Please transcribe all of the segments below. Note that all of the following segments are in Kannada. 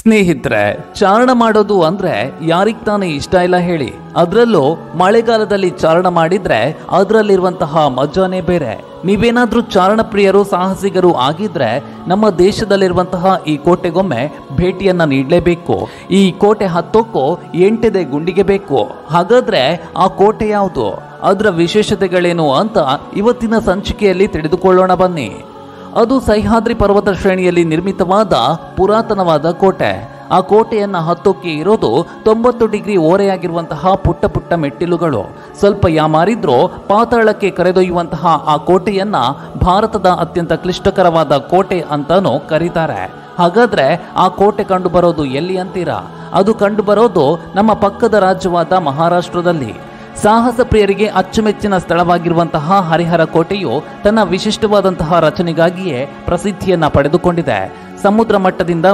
ಸ್ನೇಹಿತರೆ, ಚಾರಣ ಮಾಡೋದು ಅಂದ್ರೆ ಯಾರಿಗ್ ತಾನೇ ಇಷ್ಟ ಇಲ್ಲ ಹೇಳಿ. ಅದರಲ್ಲೂ ಮಳೆಗಾಲದಲ್ಲಿ ಚಾರಣ ಮಾಡಿದ್ರೆ ಅದರಲ್ಲಿರುವಂತಹ ಮಜಾನೇ ಬೇರೆ. ನೀವೇನಾದ್ರೂ ಚಾರಣ ಪ್ರಿಯರು ಸಾಹಸಿಗರು ಆಗಿದ್ರೆ ನಮ್ಮ ದೇಶದಲ್ಲಿರುವಂತಹ ಈ ಕೋಟೆಗೊಮ್ಮೆ ಭೇಟಿಯನ್ನ ನೀಡಲೇಬೇಕು. ಈ ಕೋಟೆ ಹತ್ತೋಕ್ಕೂ 8 ಗುಂಡಿಗೆ ಬೇಕು. ಹಾಗಾದ್ರೆ ಆ ಕೋಟೆ ಯಾವುದು, ಅದರ ವಿಶೇಷತೆಗಳೇನು ಅಂತ ಇವತ್ತಿನ ಸಂಚಿಕೆಯಲ್ಲಿ ತಿಳಿದುಕೊಳ್ಳೋಣ ಬನ್ನಿ. ಅದು ಸಹ್ಯಾದ್ರಿ ಪರ್ವತ ಶ್ರೇಣಿಯಲ್ಲಿ ನಿರ್ಮಿತವಾದ ಪುರಾತನವಾದ ಕೋಟೆ. ಆ ಕೋಟೆಯನ್ನ ಹತ್ತೋಕೆ ಇರೋದು 90 ಡಿಗ್ರಿ ಓರೆಯಾಗಿರುವಂತಹ ಪುಟ್ಟ ಪುಟ್ಟ ಮೆಟ್ಟಿಲುಗಳು. ಸ್ವಲ್ಪ ಯಾಮಾರಿದ್ರೂ ಪಾತಾಳಕ್ಕೆ ಕರೆದೊಯ್ಯುವಂತಹ ಆ ಕೋಟೆಯನ್ನ ಭಾರತದ ಅತ್ಯಂತ ಕ್ಲಿಷ್ಟಕರವಾದ ಕೋಟೆ ಅಂತಾನೂ ಕರೀತಾರೆ. ಹಾಗಾದ್ರೆ ಆ ಕೋಟೆ ಕಂಡು ಬರೋದು ಎಲ್ಲಿ ಅಂತೀರಾ? ಅದು ಕಂಡು ಬರೋದು ನಮ್ಮ ಪಕ್ಕದ ರಾಜ್ಯವಾದ ಮಹಾರಾಷ್ಟ್ರದಲ್ಲಿ. ಸಾಹಸ ಪ್ರಿಯರಿಗೆ ಅಚ್ಚುಮೆಚ್ಚಿನ ಸ್ಥಳವಾಗಿರುವಂತಹ ಹರಿಹರ ಕೋಟೆಯು ತನ್ನ ವಿಶಿಷ್ಟವಾದಂತಹ ರಚನೆಗಾಗಿಯೇ ಪ್ರಸಿದ್ಧಿಯನ್ನ ಪಡೆದುಕೊಂಡಿದೆ. ಸಮುದ್ರ ಮಟ್ಟದಿಂದ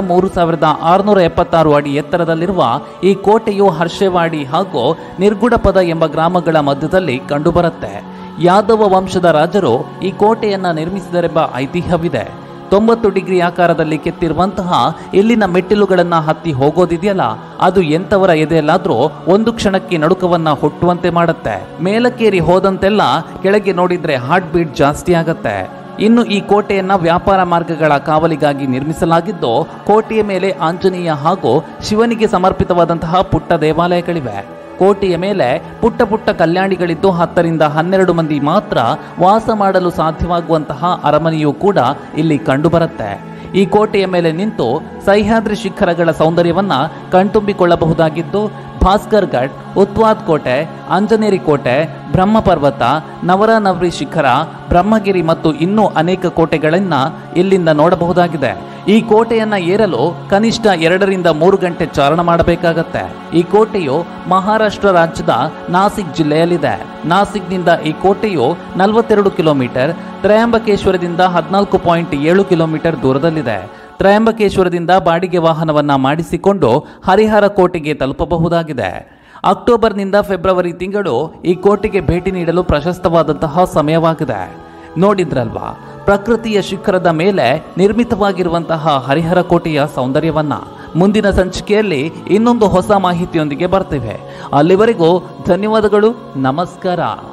3676 ಅಡಿ ಎತ್ತರದಲ್ಲಿರುವ ಈ ಕೋಟೆಯು ಹರ್ಷೇವಾಡಿ ಹಾಗೂ ನಿರ್ಗುಡಪದ ಎಂಬ ಗ್ರಾಮಗಳ ಮಧ್ಯದಲ್ಲಿ ಕಂಡುಬರುತ್ತೆ. ಯಾದವ ವಂಶದ ರಾಜರು ಈ ಕೋಟೆಯನ್ನ ನಿರ್ಮಿಸಿದರೆಂಬ ಐತಿಹ್ಯವಿದೆ. 90 ಡಿಗ್ರಿ ಆಕಾರದಲ್ಲಿ ಕೆತ್ತಿರುವಂತಹ ಇಲ್ಲಿನ ಮೆಟ್ಟಿಲುಗಳನ್ನ ಹತ್ತಿ ಹೋಗೋದಿದೆಯಲ್ಲ, ಅದು ಎಂತವರ ಎದೆಯಲ್ಲಾದ್ರೂ ಒಂದು ಕ್ಷಣಕ್ಕೆ ನಡುಕವನ್ನ ಹುಟ್ಟುವಂತೆ ಮಾಡುತ್ತೆ. ಮೇಲಕ್ಕೇರಿ ಹೋದಂತೆಲ್ಲ ಕೆಳಗೆ ನೋಡಿದ್ರೆ ಹಾರ್ಟ್ ಬೀಟ್ ಜಾಸ್ತಿ ಆಗತ್ತೆ. ಇನ್ನು ಈ ಕೋಟೆಯನ್ನ ವ್ಯಾಪಾರ ಮಾರ್ಗಗಳ ಕಾವಲಿಗಾಗಿ ನಿರ್ಮಿಸಲಾಗಿದ್ದು, ಕೋಟೆಯ ಮೇಲೆ ಆಂಜನೇಯ ಹಾಗೂ ಶಿವನಿಗೆ ಸಮರ್ಪಿತವಾದಂತಹ ಪುಟ್ಟ ದೇವಾಲಯಗಳಿವೆ. ಕೋಟೆಯ ಮೇಲೆ ಪುಟ್ಟ ಪುಟ್ಟ ಕಲ್ಯಾಣಿಗಳಿದ್ದು 10 ರಿಂದ 12 ಮಂದಿ ಮಾತ್ರ ವಾಸ ಮಾಡಲು ಸಾಧ್ಯವಾಗುವಂತಹ ಅರಮನೆಯೂ ಕೂಡ ಇಲ್ಲಿ ಕಂಡುಬರುತ್ತೆ. ಈ ಕೋಟೆಯ ಮೇಲೆ ನಿಂತು ಸಹ್ಯಾದ್ರಿ ಶಿಖರಗಳ ಸೌಂದರ್ಯವನ್ನ ಕಣ್ತುಂಬಿಕೊಳ್ಳಬಹುದಾಗಿದ್ದು, ಭಾಸ್ಕರ್ಗಢ್, ಉತ್ವಾದ್ ಕೋಟೆ, ಅಂಜನೇರಿ ಕೋಟೆ, ಬ್ರಹ್ಮ ಪರ್ವತ, ನವರನವ್ರಿ ಶಿಖರ, ಬ್ರಹ್ಮಗಿರಿ ಮತ್ತು ಇನ್ನೂ ಅನೇಕ ಕೋಟೆಗಳನ್ನ ಇಲ್ಲಿಂದ ನೋಡಬಹುದಾಗಿದೆ. ಈ ಕೋಟೆಯನ್ನ ಏರಲು ಕನಿಷ್ಠ 2 ರಿಂದ 3 ಗಂಟೆ ಚಾರಣ ಮಾಡಬೇಕಾಗತ್ತೆ. ಈ ಕೋಟೆಯು ಮಹಾರಾಷ್ಟ್ರ ರಾಜ್ಯದ ನಾಸಿಕ್ ಜಿಲ್ಲೆಯಲ್ಲಿದೆ. ನಾಸಿಕ್ನಿಂದ ಈ ಕೋಟೆಯು 42 ಕಿಲೋಮೀಟರ್, ತ್ರಯಂಬಕೇಶ್ವರದಿಂದ 14.7 ಕಿಲೋಮೀಟರ್ ದೂರದಲ್ಲಿದೆ. ತ್ರಯಂಬಕೇಶ್ವರದಿಂದ ಬಾಡಿಗೆ ವಾಹನವನ್ನ ಮಾಡಿಸಿಕೊಂಡು ಹರಿಹರ ಕೋಟೆಗೆ ತಲುಪಬಹುದಾಗಿದೆ. ಅಕ್ಟೋಬರ್ನಿಂದ ಫೆಬ್ರವರಿ ತಿಂಗಳು ಈ ಕೋಟೆಗೆ ಭೇಟಿ ನೀಡಲು ಪ್ರಶಸ್ತವಾದಂತಹ ಸಮಯವಾಗಿದೆ. ನೋಡಿದ್ರಲ್ವಾ ಪ್ರಕೃತಿಯ ಶಿಖರದ ಮೇಲೆ ನಿರ್ಮಿತವಾಗಿರುವಂತಹ ಹರಿಹರ ಕೋಟೆಯ ಸೌಂದರ್ಯವನ್ನ. ಮುಂದಿನ ಸಂಚಿಕೆಯಲ್ಲಿ ಇನ್ನೊಂದು ಹೊಸ ಮಾಹಿತಿಯೊಂದಿಗೆ ಬರ್ತೇವೆ. ಅಲ್ಲಿವರೆಗೂ ಧನ್ಯವಾದಗಳು, ನಮಸ್ಕಾರ.